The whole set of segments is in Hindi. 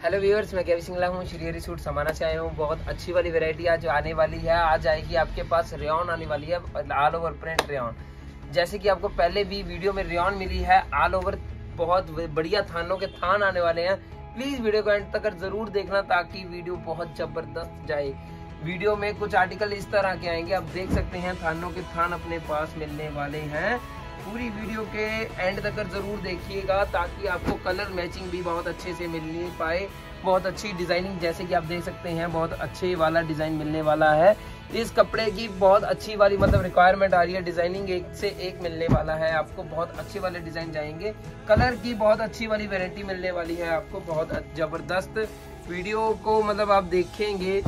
हेलो व्यूअर्स, मैं केवी सिंगला हूँ। श्री हरि सूट समाना से आया हूँ। बहुत अच्छी वाली वैरायटी आज आने वाली है। आज आएगी आपके पास रेयॉन आने वाली है, ऑल ओवर प्रिंट रेयॉन। जैसे कि आपको पहले भी वीडियो में रेयॉन मिली है, ऑल ओवर बहुत बढ़िया थानों के थान आने वाले हैं। प्लीज वीडियो को एंड तक जरूर देखना ताकि वीडियो बहुत जबरदस्त जाए। वीडियो में कुछ आर्टिकल इस तरह के आएंगे, आप देख सकते हैं थानों के थान अपने पास मिलने वाले हैं। पूरी वीडियो के एंड तक जरूर देखिएगा ताकि आपको कलर मैचिंग भी बहुत अच्छे से मिलने पाए। बहुत अच्छी डिजाइनिंग, जैसे कि आप देख सकते हैं, बहुत अच्छे वाला डिजाइन मिलने वाला है। इस कपड़े की बहुत अच्छी वाली मतलब रिक्वायरमेंट आ रही है। डिजाइनिंग एक से एक मिलने वाला है आपको। बहुत अच्छे वाले डिजाइन जाएंगे। कलर की बहुत अच्छी वाली वैरायटी मिलने वाली है आपको। बहुत जबरदस्त वीडियो को मतलब आप देखेंगे,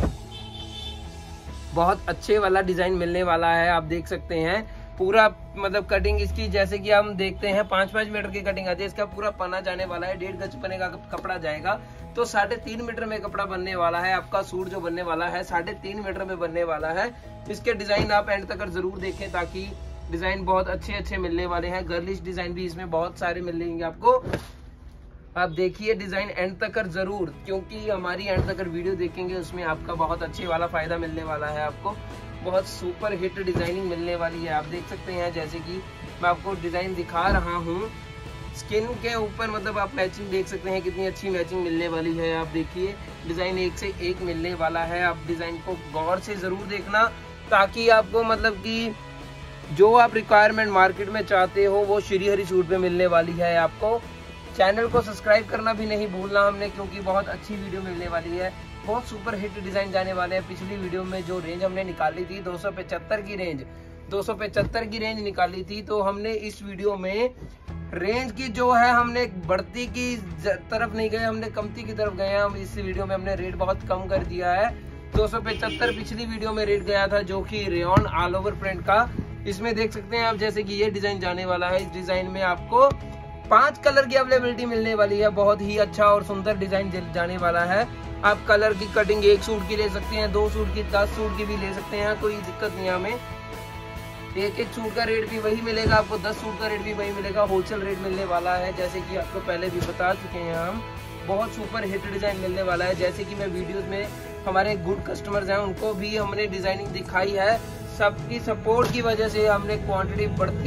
बहुत अच्छे वाला डिजाइन मिलने वाला है। आप देख सकते हैं पूरा मतलब कटिंग इसकी, जैसे कि हम देखते हैं 5-5 मीटर की कटिंग आती है। इसका पूरा पना जाने वाला है, 1.5 गज पने का कपड़ा जाएगा तो 3.5 मीटर में कपड़ा बनने वाला है। आपका सूट जो बनने वाला है 3.5 मीटर में बनने वाला है। इसके डिजाइन आप एंड तक जरूर देखें ताकि डिजाइन बहुत अच्छे मिलने वाले हैं। गर्लिश डिजाइन भी इसमें बहुत सारे मिलेंगे आपको। आप देखिए डिजाइन एंड तक जरूर, क्योंकि हमारी एंड तक वीडियो देखेंगे उसमें आपका बहुत अच्छे वाला फायदा मिलने वाला है। आपको बहुत सुपर हिट डिजाइनिंग मिलने वाली है। आप देख सकते हैं, जैसे कि मैं आपको डिजाइन दिखा रहा हूँ स्किन के ऊपर, मतलब आप मैचिंग देख सकते हैं कितनी अच्छी मैचिंग मिलने वाली है। आप देखिए डिजाइन एक से एक मिलने वाला है। आप डिजाइन को गौर से जरूर देखना ताकि आपको मतलब कि जो आप रिक्वायरमेंट मार्केट में चाहते हो वो श्री हरि सूट पे मिलने वाली है आपको। चैनल को सब्सक्राइब करना भी नहीं भूलना हमने, क्योंकि बहुत अच्छी वीडियो मिलने वाली है। बहुत सुपर हिट डिजाइन जाने वाले हैं। पिछली वीडियो में जो रेंज हमने निकाली थी 275 की रेंज, 275 की रेंज निकाली थी, तो हमने इस वीडियो में रेंज की जो है हमने बढ़ती की तरफ नहीं गए, हमने कमती की तरफ गए हैं। हम इस वीडियो में हमने रेट बहुत कम कर दिया है। 275 पिछली वीडियो में रेट गया था, जो कि रेयॉन ऑल ओवर प्रिंट का। इसमें देख सकते हैं आप, जैसे कि ये डिजाइन जाने वाला है। इस डिजाइन में आपको 5 कलर की अवेलेबिलिटी मिलने वाली है। बहुत ही अच्छा और सुंदर डिजाइन जाने वाला है। आप कलर की कटिंग 1 सूट की ले सकते हैं, 2 सूट की, 10 सूट की भी ले सकते हैं, कोई दिक्कत नहीं है हमें। एक सूट का रेट भी वही मिलेगा आपको, 10 सूट का रेट भी वही मिलेगा। होलसेल रेट मिलने वाला है, जैसे कि आपको पहले भी बता चुके हैं हम। बहुत सुपर हिट डिजाइन मिलने वाला है। जैसे कि मैं वीडियोस में हमारे गुड कस्टमर्स हैं उनको भी हमने डिजाइनिंग दिखाई है। सबकी सपोर्ट की वजह से हमने क्वांटिटी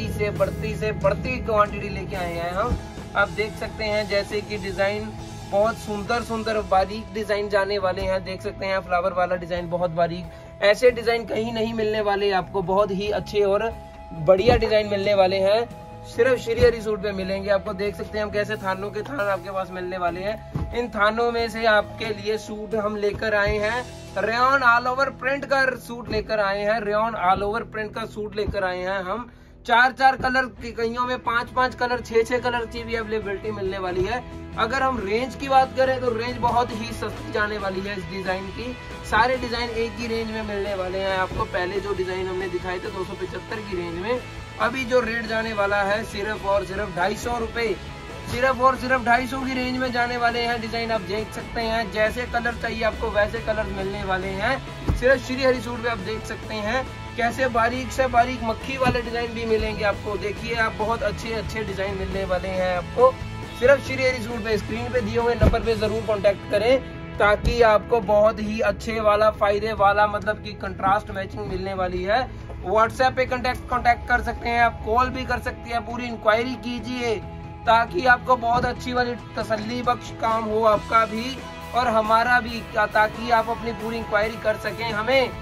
बढ़ती क्वांटिटी लेके आए हैं हम। आप देख सकते हैं जैसे कि डिजाइन बहुत सुंदर बारीक डिजाइन जाने वाले हैं। देख सकते हैं फ्लावर वाला डिजाइन बहुत बारीक, ऐसे डिजाइन कहीं नहीं मिलने वाले आपको। बहुत ही अच्छे और बढ़िया डिजाइन मिलने वाले हैं, सिर्फ श्री हरि सूट पे मिलेंगे आपको। देख सकते हैं हम कैसे थानों के थान आपके पास मिलने वाले हैं। इन थानों में से आपके लिए सूट हम लेकर आए हैं। रेयॉन ऑल ओवर प्रिंट का सूट लेकर आए हैं। रेयॉन ऑल ओवर प्रिंट का सूट लेकर आए हैं हम। 4 कलर की, कईयों में 5 कलर, 6 कलर की भी अवेलेबिलिटी मिलने वाली है। अगर हम रेंज की बात करें तो रेंज बहुत ही सस्ती जाने वाली है इस डिजाइन की। सारे डिजाइन एक ही रेंज में मिलने वाले हैं आपको। पहले जो डिजाइन हमने दिखाए थे 275 की रेंज में, अभी जो रेट जाने वाला है सिर्फ और सिर्फ 250 रुपए, सिर्फ और सिर्फ 250 की रेंज में जाने वाले हैं डिजाइन। आप देख सकते हैं जैसे कलर चाहिए आपको वैसे कलर मिलने वाले हैं। सिर्फ श्री हरि सूट पे आप देख सकते हैं कैसे बारीक से बारीक मक्खी वाले डिजाइन भी मिलेंगे आपको। देखिए आप, बहुत अच्छे डिजाइन मिलने वाले हैं आपको सिर्फ श्री हरि सूट पे। स्क्रीन पे दिए हुए नंबर पे जरूर कांटेक्ट करें ताकि आपको बहुत ही अच्छे वाला फायदे वाला मतलब कि कंट्रास्ट मैचिंग मिलने वाली है। व्हाट्सएप पे कांटेक्ट कर सकते हैं आप, कॉल भी कर सकते हैं। पूरी इंक्वायरी कीजिए ताकि आपको बहुत अच्छी वाली तसल्ली बख्श काम हो आपका भी और हमारा भी, ताकि आप अपनी पूरी इंक्वायरी कर सकें। हमें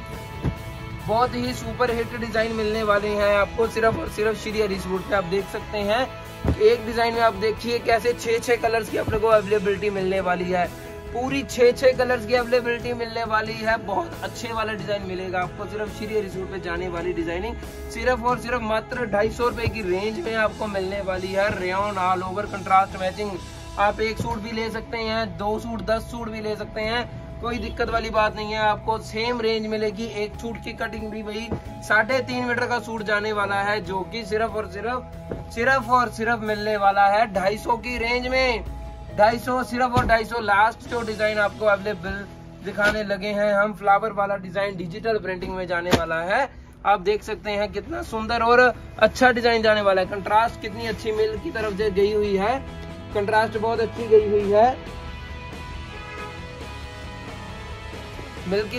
बहुत ही सुपर हिट डिजाइन मिलने वाले हैं आपको सिर्फ और सिर्फ श्री हरि सूट पे। आप देख सकते हैं एक डिजाइन में आप देखिए कैसे 6 कलर्स की अपने को अवेलेबिलिटी मिलने वाली है। पूरी 6 कलर्स की अवेलेबिलिटी मिलने वाली है। बहुत अच्छे वाला डिजाइन मिलेगा आपको सिर्फ श्री हरि सूट पे। जाने वाली डिजाइनिंग सिर्फ और सिर्फ मात्र 250 रुपए की रेंज में आपको मिलने वाली है। Rayon all over contrast matching. आप 1 सूट भी ले सकते हैं, 2 सूट, 10 सूट भी ले सकते हैं, कोई दिक्कत वाली बात नहीं है। आपको सेम रेंज मिलेगी। 1 सूट की कटिंग भी वही 3.5 मीटर का सूट जाने वाला है, जो कि सिर्फ और सिर्फ मिलने वाला है 250 की रेंज में। 250, सिर्फ और 250। लास्ट जो डिजाइन आपको अवेलेबल दिखाने लगे हैं हम, फ्लावर वाला डिजाइन डिजिटल प्रिंटिंग में जाने वाला है। आप देख सकते हैं कितना सुंदर और अच्छा डिजाइन जाने वाला है। कंट्रास्ट कितनी अच्छी मिल की तरफ से गई हुई है, कंट्रास्ट बहुत अच्छी गई हुई है। मिल्क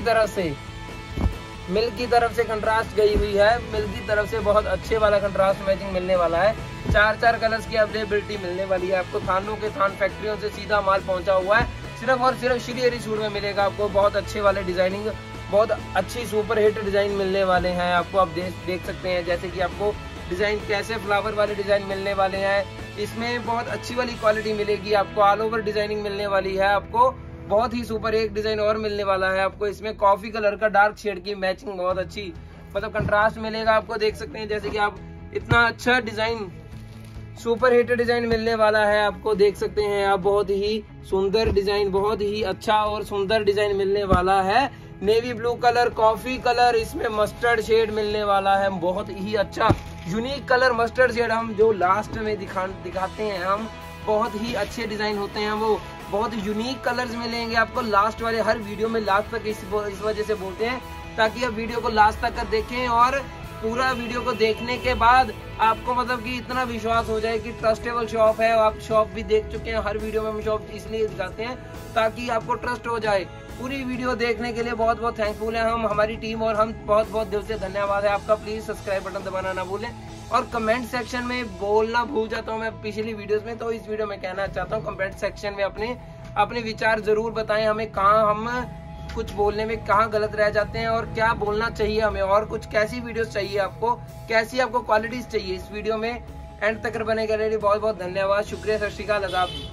की तरफ से कंट्रास्ट गई हुई है। मिल्क की तरफ से बहुत अच्छे वाला कंट्रास्ट मैचिंग मिलने वाला है। 4 कलर्स की अवेलेबिलिटी मिलने वाली है आपको। थानों के थान फैक्ट्रियों से सीधा माल पहुंचा हुआ है। सिर्फ और सिर्फ श्री हरि सूट में मिलेगा आपको। बहुत अच्छे वाले डिजाइनिंग, बहुत अच्छी सुपर हिट डिजाइन मिलने वाले हैं आपको। आप देख सकते हैं जैसे कि आपको डिजाइन कैसे फ्लावर वाले डिजाइन मिलने वाले हैं। इसमें बहुत अच्छी वाली क्वालिटी मिलेगी आपको। ऑल ओवर डिजाइनिंग मिलने वाली है आपको। बहुत ही सुपर एक डिजाइन और मिलने वाला है आपको। इसमें कॉफी कलर का डार्क शेड की मैचिंग बहुत अच्छी, मतलब कंट्रास्ट मिलेगा आपको। देख सकते हैं जैसे कि आप इतना अच्छा डिजाइन, सुपर हिट डिजाइन मिलने वाला है आपको। देख सकते हैं आप बहुत ही सुंदर डिजाइन, बहुत ही अच्छा और सुंदर डिजाइन मिलने वाला है। Navy blue colour, coffee colour, इसमें मस्टर्ड शेड मिलने वाला है। बहुत ही अच्छा यूनिक कलर मस्टर्ड शेड हम जो लास्ट में दिखाते हैं हम। बहुत ही अच्छे डिजाइन होते हैं वो। बहुत यूनिक कलर्स मिलेंगे आपको लास्ट वाले हर वीडियो में। लास्ट तक इस वजह से बोलते हैं ताकि आप वीडियो को लास्ट तक देखें और पूरा वीडियो को देखने के बाद आपको मतलब कि इतना विश्वास हो जाए कि ट्रस्टेबल शॉप है। आप शॉप भी देख चुके हैं। हर वीडियो में हम शॉप इसलिए दिखाते हैं ताकि आपको ट्रस्ट हो जाए। पूरी वीडियो देखने के लिए बहुत बहुत थैंकफुल है हम, हमारी टीम, और हम बहुत बहुत दिल से धन्यवाद है आपका। प्लीज सब्सक्राइब बटन दबाना ना भूलें। और कमेंट सेक्शन में बोलना भूल जाता हूँ मैं पिछली वीडियोस में, तो इस वीडियो में कहना चाहता हूँ कमेंट सेक्शन में अपने विचार जरूर बताएं हमें। कहाँ हम कुछ बोलने में कहाँ गलत रह जाते हैं और क्या बोलना चाहिए हमें, और कुछ कैसी वीडियोस चाहिए आपको, कैसी आपको क्वालिटीज चाहिए इस वीडियो में। एंड तक बने के लिए बहुत बहुत धन्यवाद, शुक्रिया, सत श्री अकाल, आदाब।